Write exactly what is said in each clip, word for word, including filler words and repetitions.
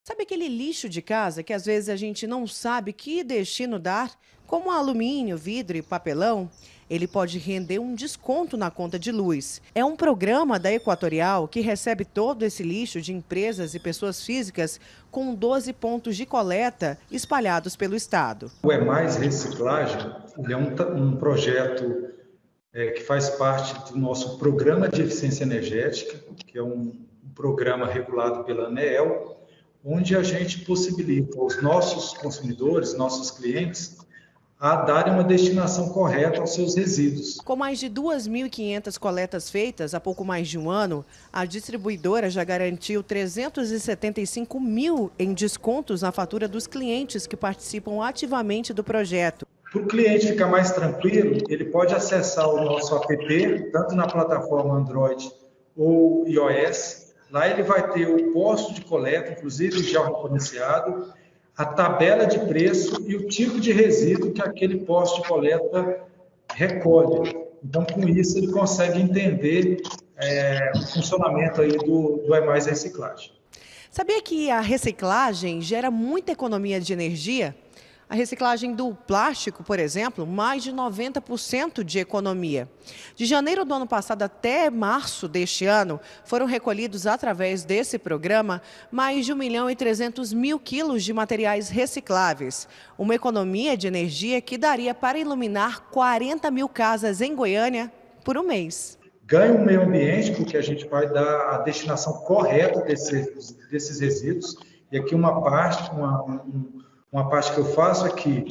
Sabe aquele lixo de casa que às vezes a gente não sabe que destino dar, como alumínio, vidro e papelão? Ele pode render um desconto na conta de luz. É um programa da Equatorial que recebe todo esse lixo de empresas e pessoas físicas com doze pontos de coleta espalhados pelo estado. O É Mais Reciclagem, ele é um, ta- um projeto é, que faz parte do nosso Programa de Eficiência Energética, que é um, um programa regulado pela ANEEL, onde a gente possibilita aos nossos consumidores, nossos clientes, a darem uma destinação correta aos seus resíduos. Com mais de duas mil e quinhentas coletas feitas há pouco mais de um ano, a distribuidora já garantiu trezentos e setenta e cinco mil em descontos na fatura dos clientes que participam ativamente do projeto. Para o cliente ficar mais tranquilo, ele pode acessar o nosso app, tanto na plataforma Android ou iOS. Lá ele vai ter o posto de coleta, inclusive já referenciado, a tabela de preço e o tipo de resíduo que aquele posto de coleta recolhe. Então, com isso, ele consegue entender é, o funcionamento aí do, do É Mais Reciclagem. Sabia que a reciclagem gera muita economia de energia? A reciclagem do plástico, por exemplo, mais de noventa por cento de economia. De janeiro do ano passado até março deste ano, foram recolhidos através desse programa mais de um milhão e trezentos mil quilos de materiais recicláveis. Uma economia de energia que daria para iluminar quarenta mil casas em Goiânia por um mês. Ganha o meio ambiente, porque a gente vai dar a destinação correta desses, desses resíduos. E aqui uma parte, uma, um, uma parte que eu faço aqui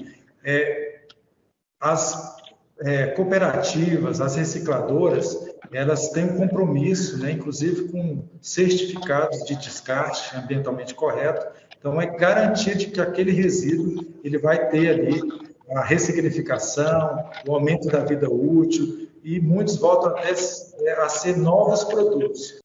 é as é, cooperativas, as recicladoras, elas têm um compromisso, né, inclusive com certificados de descarte ambientalmente correto. Então, é garantia de que aquele resíduo ele vai ter ali a ressignificação, o aumento da vida útil, e muitos voltam até a ser novos produtos.